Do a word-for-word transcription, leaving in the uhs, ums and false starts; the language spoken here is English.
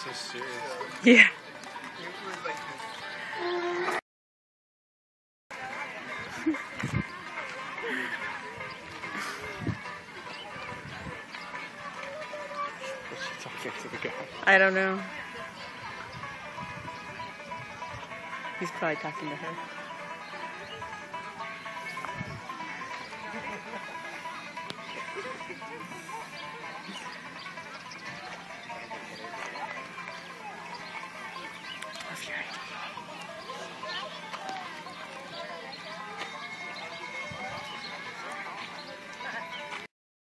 so serious. Yeah. What's she talking to the guy? I don't know. He's probably talking to her.